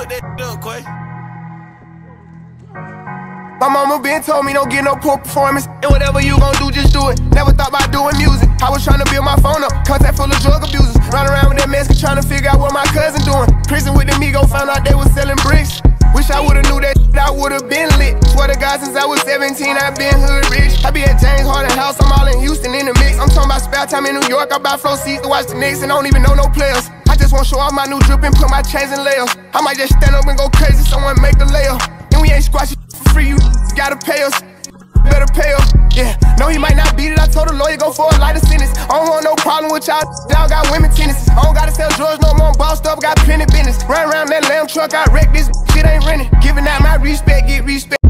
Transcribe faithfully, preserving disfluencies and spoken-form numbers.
Cook that up, Quay. My mama been told me don't get no poor performance, and whatever you gon' do, just do it. Never thought about doing music. I was trying to build my phone up, contact full of drug abusers. Run around with that mask trying to figure out what my cousin doing. Prison with the Migo, found out they was selling bricks. Wish I would've knew that I would've been lit. Swear to God, since I was seventeen, I been hood rich. I be at James Harden house, I'm all in Houston in the mix. I'm talking about spare time in New York, I buy flow seats to watch the Knicks and don't even know no players. I just wanna show off my new drip and put my chains in layers. I might just stand up and go crazy, someone make a layup. And we ain't squashing for free, you gotta pay us. Better pay us, yeah. No, he might not beat it. I told the lawyer go for a lighter sentence. I don't want no problem with y'all. Y'all got women tennis. I don't gotta sell drugs no more. I'm bossed up, got plenty business. Run around that lamb truck, I wreck this shit ain't renting. Giving out my respect, get respect.